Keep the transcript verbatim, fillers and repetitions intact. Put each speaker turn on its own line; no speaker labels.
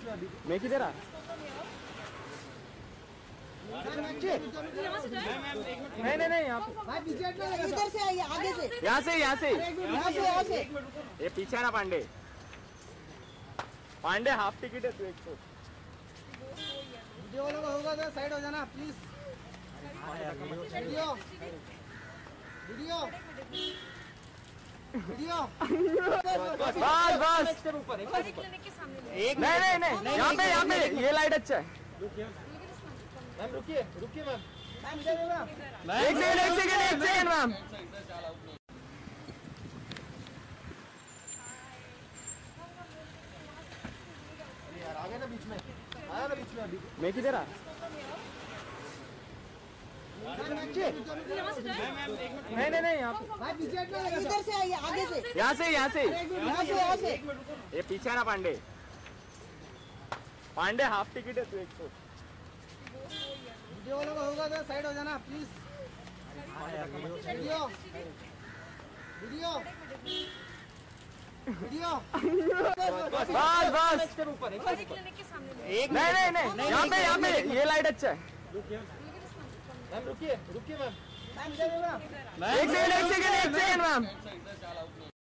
मैं किधर आ नहीं नहीं नहीं यहाँ
इधर से आइए, आगे से,
यहाँ से यहाँ से
यहाँ से यहाँ से
ये पीछे ना पांडे पांडे हाफ टिकट है तू एक तो
वीडियो वालों का होगा तो साइड हो जाना प्लीज। वीडियो वीडियो वीडियो
बस बस एक नहीं नहीं नहीं यहाँ पे यहाँ पे ये लाइट अच्छा है।
मैम रुकिए रुकिए मैम
एक सेकंड एक सेकंड एक सेकंड मैम
यार आ गए ना बीच में, आया ना बीच में अभी।
मैं किधर आ नहीं नहीं नहीं यहाँ पे
इधर से आइए, आगे से,
यहाँ से यहाँ से
यहाँ से यहाँ से
ये पीछे ना पांडे पांडे हाफ टिकट है तू एक तो
वीडियो वालों का होगा तो साइड हो जाना प्लीज। वीडियो वीडियो वीडियो
बस बस एक नहीं नहीं नहीं यहाँ पे यहाँ पे ये लाइट अच्छा है।
मैम रुकिए रुकिए मैम
एक सेकंड एक सेकंड एक सेकंड मैम